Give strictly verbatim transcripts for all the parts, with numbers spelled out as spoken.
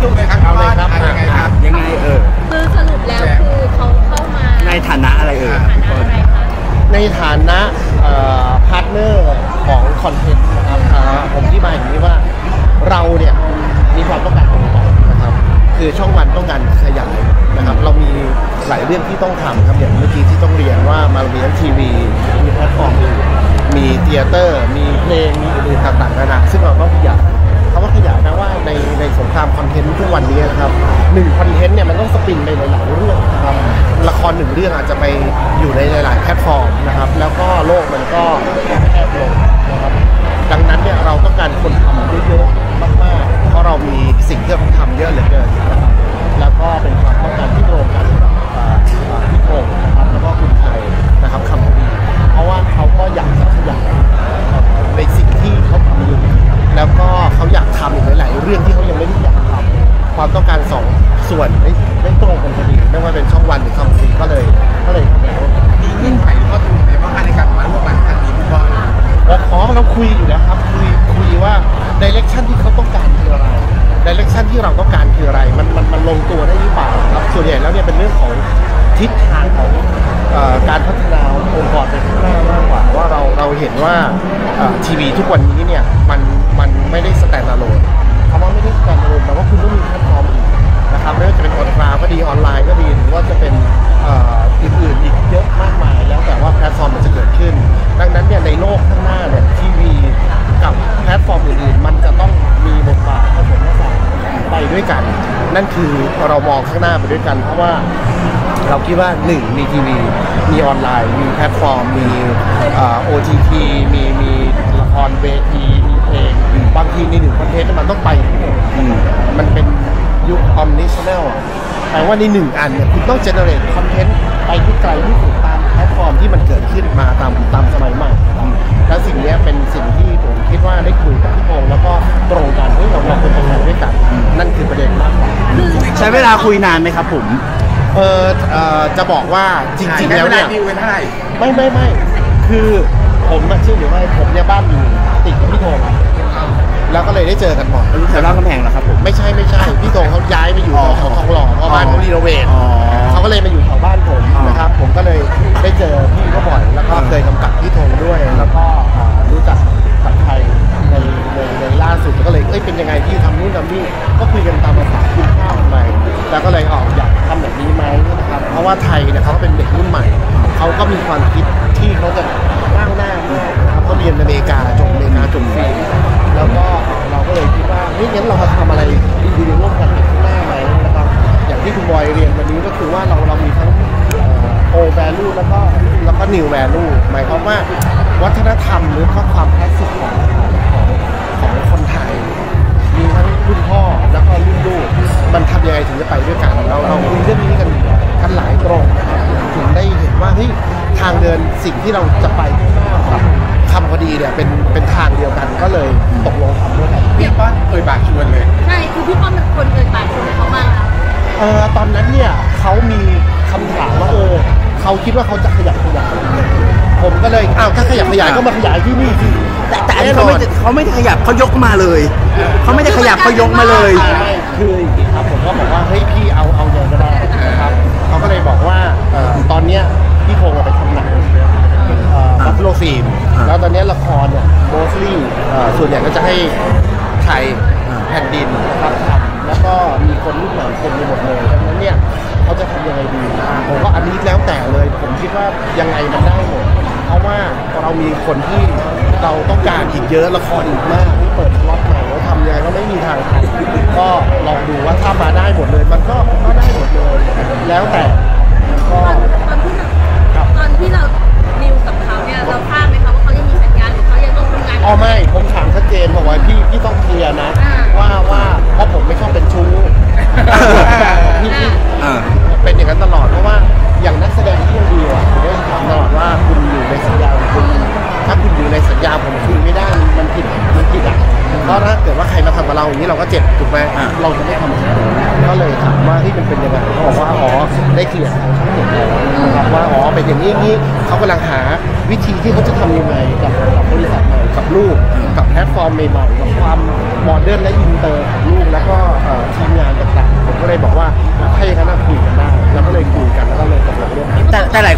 ถูกเลยครับเอาเลยครับยังไงครับยังไงเออคือสรุปแล้วคือเขาเข้ามาในฐานะอะไรเออในฐานะพาร์ทเนอร์ของคอนเทนต์นะครับผมที่มาอย่างนี้ว่าเราเนี่ยมีความต้องการของเรานะครับคือช่องวันต้องการขยายนะครับเรามีหลายเรื่องที่ต้องทำครับอย่างเมื่อกี้ที่ต้องเรียนว่ามามีทั้งทีวีมีแพลตฟอร์มอื่นมีเธียเตอร์มีเพลงมีอื่นๆต่างๆนานาซึ่งเราต้องขยายคำว่าขยายนะว่าในในสงครามคอนเทนต์ทุกวันนี้นะครับหนึ่งคอนเทนต์เนี่ยมันต้องสปินไปหลายๆเรื่องนะครับละครหนึ่งเรื่องอาจจะไปอยู่ในหลายๆแพลตฟอร์มนะครับแล้วก็โลกมันก็แคบลงนะครับดังนั้นเนี่ยเราต้องการคนทำเยอะๆมากๆเพราะเรามีสิ่งที่ต้องทำเยอะเหลือเกินนะครับแล้วก็เป็นความต้องการที่ตรงกันกับพี่โป่งนะครับแล้วก็คุณไทยนะครับคำดีเพราะว่าเขาก็อยากจะขยายในสิ่งที่เขาทำอยู่แล้วก็เขาอยากทำอีกหลายๆเรื่องที่เขายังไม่ได้อยากทำความต้องการสองส่วนไม่ไม่ตรงกันพอดีไม่ว่าเป็นช่องวันหรือคำดีก็เลยก็เลยทำแล้วมีเงื่อนไขหรือว่ามีอะไรบ้างในการมาร่วมกันครั้งนี้พี่บอลเราขอเราคุยอยู่แล้วครับคุยคุยว่าดิเรกชันที่เขาต้องการคืออะไรดิเรกชันที่เราต้องการคืออะไรมันมันมันลงตัวได้หรือเปล่าครับส่วนใหญ่แล้วเนี่ยเป็นเรื่องของทิศทางของการพัฒนาองค์กรไปข้างหน้ามากกว่าว่าเราเราเห็นว่าทีวีทุกวันนี้เนี่ยมันมันไม่ได้สแตนด์อะโลนคำว่าไม่ได้สแตนด์อะโลนแปลว่าคุณต้องมีแพลตฟอร์มอื่นนะครับไม่ว่าจะเป็นออนไลน์ก็ดีออนไลน์ก็ดีหรือว่าจะเป็นอื่นๆอีกเยอะมากมายแล้วแต่ว่าแพลตฟอร์มมันจะเกิดขึ้นดังนั้นเนี่ยในโลกข้างหน้าเนี่ยทีวีกับแพลตฟอร์มอื่นๆมันจะต้องมีบทบาทผสมผสานไปด้วยกันนั่นคือเรามองข้างหน้าไปด้วยกันเพราะว่าเราคิดว่าหนึ่งมีทีวีมีออนไลน์มีแพลตฟอร์มมีโอทีทีมีมีละครเวทีมีเพลงบางทีในหนึ่งคอนเทนต์มันต้องไปมันเป็นยุคออมนิชแนลแปลว่าในหนึ่งอันเนี่ยคุณต้องเจเนเรตคอนเทนต์ไปที่ไกลที่สุดตามแพลตฟอร์มที่มันเกิดขึ้นมาตามตามสมัยใหม่และสิ่งนี้เป็นสิ่งที่ผมคิดว่าได้คุยกับพี่พงษ์แล้วก็ตรงกันที่เราเราควรทำงานด้วยกันนั่นคือประเด็นมากกว่าใช้เวลาคุยนานไหมครับผมเออเอ่อจะบอกว่าจริงๆแล้วเนี่ยไม่ไม่ไม่คือผมเชื่อหรือไม่ผมเนี่ยบ้านอยู่ติดกับพี่ธงแล้วก็เลยได้เจอกันบ่อยแถวรามคำแหงเหรอครับผมไม่ใช่ไม่ใช่พี่ธงเขาย้ายไปอยู่แถวทองหล่อเพราะบ้านเขารีโนเวทเขาก็เลยมาอยู่แถวบ้านผมนะครับผมก็เลยได้เจอพี่ก็บ่อยแล้วก็เคยกำกับพี่ธงด้วยแล้วก็รู้จักกับไทยในในในล่าสุดก็เลยเอ้ยเป็นยังไงพี่ทำนู่นทำนี่ก็คุยกันตามภาษาคุณข้าวไปแล้วก็เลยออกอยากทำแบบนี้ไหมนะครับเพราะว่าไทยเนี่ยเขาเป็นเด็กรุ่นใหม่เขาก็มีความคิดที่เขาจะก้าวหน้ามากนะครับเขาเรียนอเมริกาจบอเมริกาจบฟรีแล้วก็เราก็เลยคิดว่าเฮ้ยงั้นเรามาทำอะไรดีๆร่วมกันข้างหน้าไหมนะครับอย่างที่คุณบอยเรียนวันนี้ก็คือว่าเราเรามีทั้งโอ value แล้วก็แล้วก็ new value หมายความว่าวัฒนธรรมหรือข้อความคลาสสิกของของของคนไทยมีทั้งรุ่นพ่อแล้วก็รุ่นลูกมันทำยังไงถึงจะไปด้วยกันเราเราคุยเรื่องนี้กันกันหลายตรงถึงได้เห็นว่าเฮ้ยทางเดินสิ่งที่เราจะไปข้างหน้ากับคำพอดีเนี่ยเป็นเป็นทางเดียวกันก็เลยตกลงทำด้วยกันพี่ป้อนเอ่ยปากชวนเลยใช่คือพี่ป้อนเป็นคนเอ่ยปากชวนเขามาเออตอนนั้นเนี่ยเขามีคำถามว่าเออเขาคิดว่าเขาจะขยับขยายผมก็เลยอ้าวถ้าขยับขยายก็มาขยายที่นี่สิแต่แต่เขาไม่เขาไม่ขยับเขายกมาเลยเขาไม่ได้ขยับเขายกมาเลยคืออย่างนี้ครับผมก็บอกว่าเฮ้ยพี่เอาเอาอย่างก็ได้นะครับเขาก็เลยบอกว่าตอนเนี้ยพี่พงษ์ไปทำหนังบัฟฟาโลฟิล์มแล้วตอนนี้ละครเนี่ยโมสลี่ส่วนใหญ่ก็จะให้ไทยแผ่นดินนะครับทำแล้วก็มีคนรุ่นใหม่คนไปหมดเลยดังนั้นเนี่ยเขาจะทำยังไงดีผมก็อันนี้แล้วแต่เลยผมคิดว่ายังไงมันได้หมดเพราะว่าเรามีคนที่เราต้องการอีกเยอะละครอีกมากที่เปิดล็อตใหม่แล้วทำยังไงก็ไม่มีทางทำก็ลองดูว่าถ้ามาได้หมดเลยมันก็ก็ได้หมดเลยแล้วแต่ก็ตอนที่ตอนที่เราดิวกับเขาเนี่ยเราทราบไหมคะว่าเขายังมีสัญญาหรือเขายังต้องทำงานอ๋อไม่ผมถามชัดเจนบอกว่าพี่พี่ต้องเคลียร์นะว่าว่าเพราะผมไม่ชอบเป็นชู้พี่พี่เป็นอย่างนั้นตลอดเพราะว่าอย่างนักแสดงที่ดีอ่ะผมได้ถามตลอดว่าคุณอยู่ในสัญญาของคุณถ้าคุณอยู่ในสัญญาผมคุยไม่ได้มันผิดมันผิดอ่ะเพราะถ้าเกิดว่าใครมาทำกับเราอย่างนี้เราก็เจ็บถูกไหมเราจะไม่ทำก็เลยถามว่าที่มันเป็นยังไงเขาบอกว่าอ๋อได้เคลียร์ทั้งหมดแล้วนะครับว่าอ๋อเป็นอย่างนี้อย่างนี้เขากำลังหาวิธีที่เขาจะทำยังไงกับบริษัทใหม่กับลูกกับแพลตฟอร์มใหม่ๆกับความโมเดิร์นและอินเตอร์ของลูกแล้วก็ทีมงาน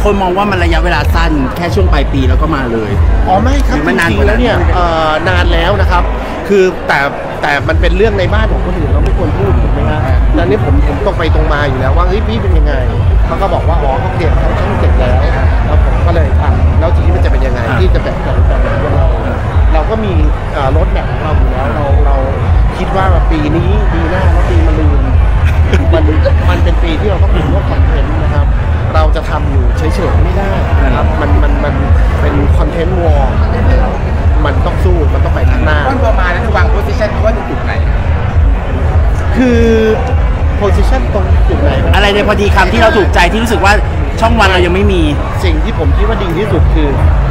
คนมองว่ามันระยะเวลาสั้นแค่ช่วงปลายปีแล้วก็มาเลยอ๋อไม่ครับหรือจมันนานริงกว่าๆนั้แล้วนเนี่ยเอ่อนานแล้วนะครับ คือแต่แต่มันเป็นเรื่องในบ้านของคนอื่นเราไม่ควรพูดถูกไหมฮะดังนี้ผมผมตรงไปตรงมาอยู่แล้วว่าเฮ้ยพี่เป็นยังไงเขาก็บอกว่าอ๋อเขาเก็บเขาต้องเก็บแล้วแล้วผมก็เลยอ่ะแล้วทีนี้มันจะเป็นยังไงที่จะแบ่งแบ่งแบ่งของเราเราก็มีเอ่อรถแบ่งของเราอยู่แล้วเราเราคิดว่าปีนี้ปีหน้าแล้วปีมะรืนมันมันเป็นปีที่เราต้องมีพวกคอนเทนต์นะครับ เราจะทำอยู่เฉยๆไม่ได้นะครับมันมันมันเป็นคอนเทนต์วอลมันต้องสู้มันต้องไปข้างหน้าต้นพอมาแล้วจะวางโพสิชันว่าจุดไหนคือโพสิชันตรงจุดไหนนะอะไรในพอดีคำที่เราถูกใจที่รู้สึกว่าช่องวันเรายังไม่มีสิ่งที่ผมคิดว่าดีที่สุดคือ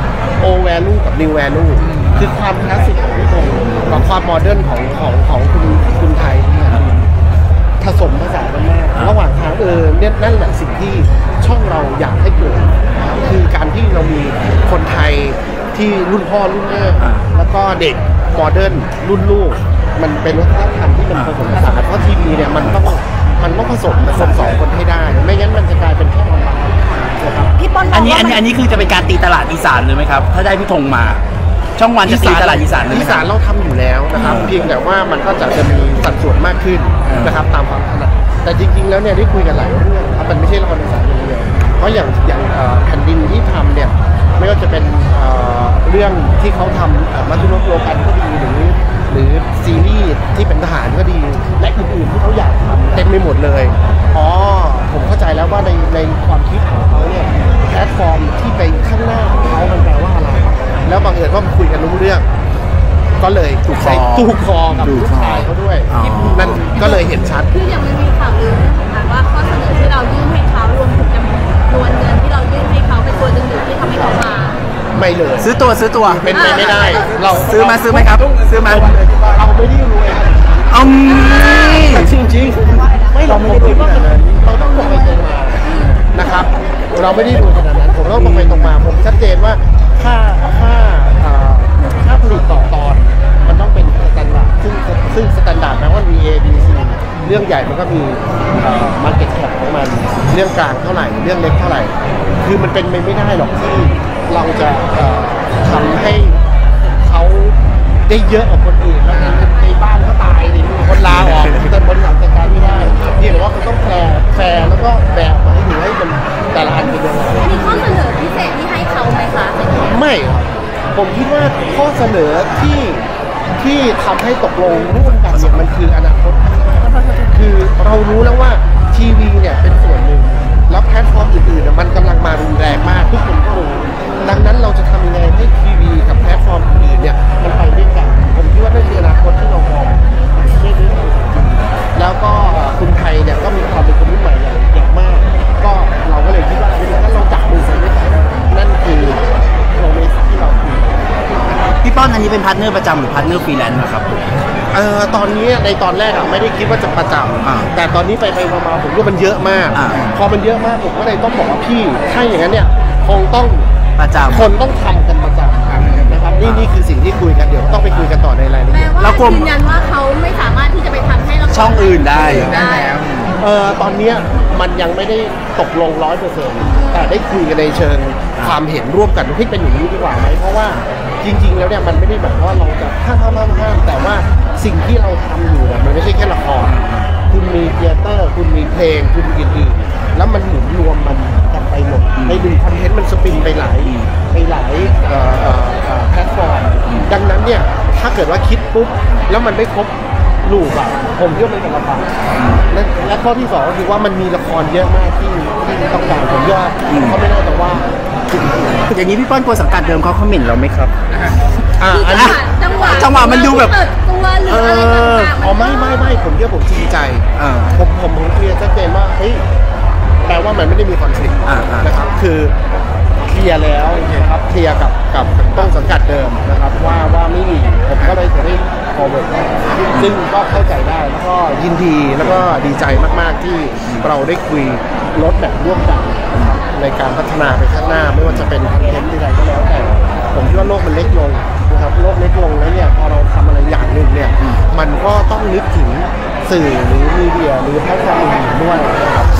O value กับ New value คือความคลาสสิกของพี่ตรงกับความโมเดิร์นของของของคุณคุณไทยเนี่ยผสมผสานกันมากระหว่างทางเออเนี่ยนั่นแหละสิ่งที่ช่องเราอยากให้เกิดคือการที่เรามีคนไทยที่รุ่นพ่อรุ่นแม่แล้วก็เด็กโมเดิร์นรุ่นลูกมันเป็นวัฒนธรรมที่มันผสมผสานเพราะทีวีเนี่ยมันต้องมันต้องผสมคนสองคนให้ได้ไม่งั้นมันจะกลายเป็นแค่ออนไลน์นะครับพี่ป้อนอันนี้อันนี้อันนี้คือจะเป็นการตีตลาดอีสานเลยไหมครับถ้าได้พี่ธงมา ช่องวันจะตีตลาดอีสานเลยไหมอีคสารับนเราทำอยู่แล้วนะครับเพียงแต่ว่ามันก็จะจะมีสัดส่วนมากขึ้นนะครับตามความถนัดแต่จริงๆแล้วเนี่ยได้คุยกันหลายเรื่องครับมันไม่ใช่ละครอีสานอย่างเดียวเพราะอย่างอย่างเอ่อแผ่นดินที่ทำเนี่ยไม่ว่าจะเป็นเอ่อเรื่องที่เขาทำเอ่อมัธยมโลกันก็ดีหรือหรือซีรีส์ที่เป็นทหารก็ดีและอื่นๆที่เขาอยากทำเต็มไปหมดเลยอ๋อผมเข้าใจแล้วว่าในในความคิดของเขาเนี่ยแพลตฟอร์มที่ไปข้างหน้าของเขามันแปลว่าอะไรแล้วบังเอิญว่ามันคุยกันรู้เรื่องก็เลยถูกคอถูกคอกับลูกชายเขาด้วยอ๋อนั่นก็เลยเห็นชัดคือยังไม่มีข่าวลือเรื่องของการว่าข้อเสนอที่เรายื่นให้เขารวมถึงจำนวนเงินที่เรายื่นให้เขาเป็นตัวดึงดูดที่ทำให้เขามาไม่เลยซื้อตัวซื้อตัวเป็นไปไม่ได้ เราซื้อมาซื้อไหมครับ ซื้อมาเราไม่ได้รวยครับเอามีจริงจริงๆไม่เราไม่ได้รวยขนาดนั้นเราต้องตรงไปตรงมานะครับ เราไม่ได้รวยขนาดนั้นผมต้องตรงไปตรงมาผมชัดเจนว่าค่าค่าอ่าค่าผลิตต่อตอนมันต้องเป็นสแตนดาร์ดซึ่งซึ่งสแตนดาร์ดแปลว่ามี A B C เรื่องใหญ่มันก็มีมาร์เก็ตแคปของมันเรื่องกลางเท่าไหร่เรื่องเล็กเท่าไหร่ คือมันเป็นไปไม่ได้หรอกที่เราจะเอ่อทำให้เขาได้เยอะกว่าคนอื่นแล้วในบ้านก็ตายดิคนลาออกแต่บริหารจัดการไม่ได้ที่บอกว่าเขาต้องแฟร์แฟร์แล้วก็แบบมาให้ดูให้มันแต่ละอันเป็นยังไงอันนี้ข้อเสนอพิเศษที่ให้เขาไหมคะไม่ครับผมคิดว่าข้อเสนอที่ที่ทำให้ตกลงร่วมกันเนี่ยมันคืออนาคต คือเรารู้แล้วว่าทีวีเนี่ยเป็นส่วนหนึ่งแล้วแพลตฟอร์มอื่นๆเนี่ยมันกำลังมารุนแรงมากทุกคนก็รู้ดังนั้นเราจะทำยังไงให้ทีวีกับแพลตฟอร์มอื่นๆเนี่ยมันไปด้วยกันผมคิดว่านั่นคืออนาคตที่เรามองได้ด้วยแล้วก็คุณไทยเนี่ยก็มีความเป็นคนรุ่นใหม่อย่างเก่งมาก ก็เราก็เลยคิดว่าถ้าเราจับมือใส่ด้วยกันนั่นคือโปรเมสที่เราคุยพี่ป้อนอันนี้เป็นพาร์ทเนอร์ประจำหรือพาร์ทเนอร์ฟรีแลนซ์นะครับเอ่อตอนนี้ในตอนแรกอะไม่ได้คิดว่าจะประจอ่าำแต่ตอนนี้ไปไปมาๆผมว่ามันเยอะมากอ่าพอมันเยอะมากผมก็เลยต้องบอกว่าพี่ถ้าอย่างนั้นเนี่ยคงต้องประจำคนต้องทำกันประจำนะครับนี่นี่คือสิ่งที่คุยกันเดี๋ยวต้องไปคุยกันต่อในรายละแปลเอียดว่าเรากลัวยืนยันว่าเขาไม่สามารถที่จะไปทำให้เราช่องอื่นได้ได้เอ่อตอนเนี้ยมันยังไม่ได้ตกลงร้อยเปอร์เซ็นต์แต่ได้คุยกันในเชิงความเห็นร่วมกันว่าเฮ้ยเป็นอย่างนี้ดีกว่าไหมเพราะว่าจริง ๆ แล้วเนี่ยมันไม่ได้แบบว่าเราจะห้ามห้ามห้ามห้ามแต่ว่าสิ่งที่เราทำอยู่เนี่ยมันไม่ใช่แค่ละครคุณมีเธียเตอร์คุณมีเพลงคุณมีอื่นๆแล้วมันหมุนรวมมันกันไปหมดในดึงคอนเทนต์มันสปินไปหลายไปหลายเอ่อเอ่อเอ่อแพลตฟอร์มดังนั้นเนี่ยถ้าเกิดว่าคิดปุ๊บแล้วมันไม่ครบลูกอะผมคิดว่ามันจะลำบากและและข้อที่สองก็คือว่ามันมีละครเยอะมากที่ที่ต้องการผมว่าเขาไม่น่าจะว่าอย่างนี้พี่ป้อนกลัวสังกัดเดิมเขาคอมเมนต์เราไหมครับอ่าอันจันี้งหวะจังหวะจังหวะมันดูแบบเปิดตัวหรืออะไรต่างๆอ๋อไม่ไม่ไม่ผมเชื่อผมจริงใจอ่าผมผมผมเคลียร์ชัดเจนว่าเฮ้ยแปลว่ามันไม่ได้มีคอนฟ lict อ่าอ่านนะครับคือเคลียร์แล้วนะครับเคลียร์กับกับต้นสังกัดเดิมนะครับว่าว่าไม่มีผมก็เลยจะได้ฟอร์เวิร์ดซึ่งก็เข้าใจได้แล้วก็ยินดีแล้วก็ดีใจมากๆที่เราได้คุยรถแบบร่วมกันนะครับในการพัฒนาไปข้างหน้าไม่ว่าจะเป็นคอนเทนต์ใดๆก็แล้วแต่ผมคิดว่าโลกมันเล็กลงนะครับโลกเล็กลงแล้วเนี่ยพอเราทำอะไรอย่างหนึ่งเนี่ยมันก็ต้องนึกถึงสื่อหรือมีเดียหรือแพลตฟอร์มอื่นๆด้วยนะครับนั่นก็คือ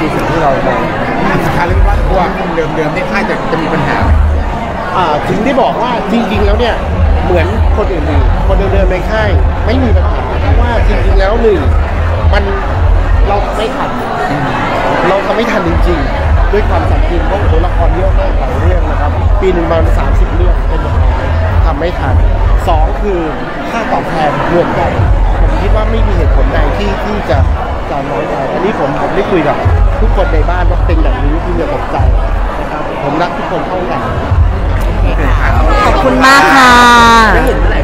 คือสิ่งที่เรามองสุดท้ายแล้วว่าตัวคนเดิมๆในค่ายจะจะมีปัญหาอ่าถึงได้บอกว่าจริงๆแล้วเนี่ยเหมือนคนอื่นๆคนเดิมๆในค่ายไม่มีปัญหาเพราะว่าจริงๆแล้วหนึ่งมันเราทำไม่ทันเราทำไม่ทันจริงๆด้วยความสัมพันธ์เพราะโอ้โหละครเยอะมากหลายเรื่องนะครับปีหนึ่งประมาณสามสิบเรื่องเป็นอย่างน้อยทำไม่ทันสองคือค่าตอบแทนเหมือนกันผมคิดว่าไม่มีเหตุผลใดที่ที่จะจะน้อยใจอันนี้ผมผมได้คุยกับทุกคนในบ้านว่าเป็นอย่างนี้ที่จะตกใจนะครับผมรักทุกคนเท่ากันขอบคุณมากค่ะได้เห็นเมื่อไหร่